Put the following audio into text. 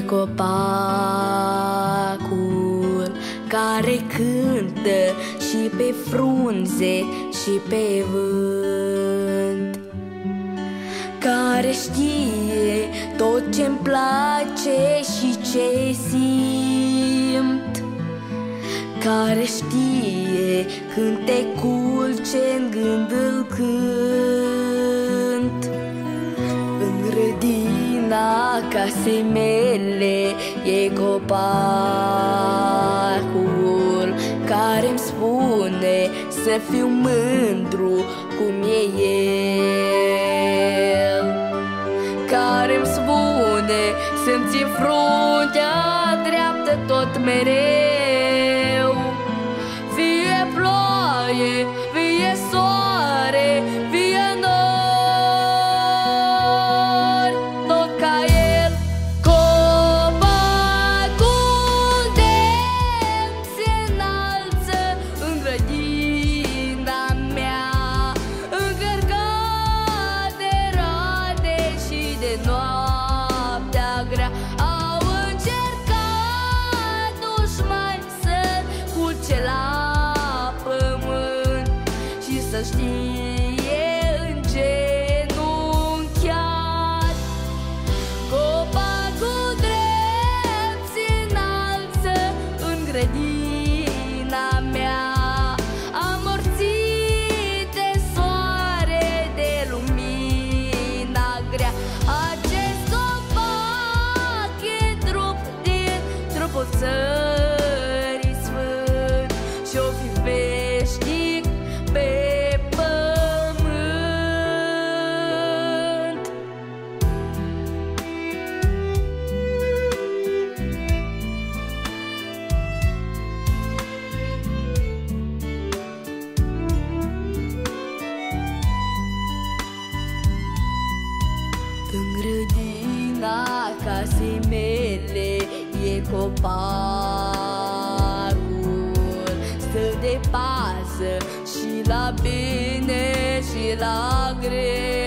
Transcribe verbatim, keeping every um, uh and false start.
copacul care cântă și pe frunze și pe vânt, care știe tot ce-mi place și ce simt, care știe cântecul ce-n gând îl cânt. În grădina casei mele e copacul care-mi spune să fiu mândru cum e el, care-mi spune să-mi țin fruntea dreaptă tot mereu. Fie ploaie, fie soare, fie nori, tot ca el. Copacul de se înalță în grădina mea, încărcat de roade și de noaptea grea. Au încercat dușmani să-l culce la pământ și să știe îngenunchiat. Copacul drept se înalță în grădina mea, amorțit de soare, de lumina grea. Acest copac e trup din trupul țării sfânt și-o fi veșnic pe pământ. În grădina casei mele e copacul, stă de pază și la bine și la greu.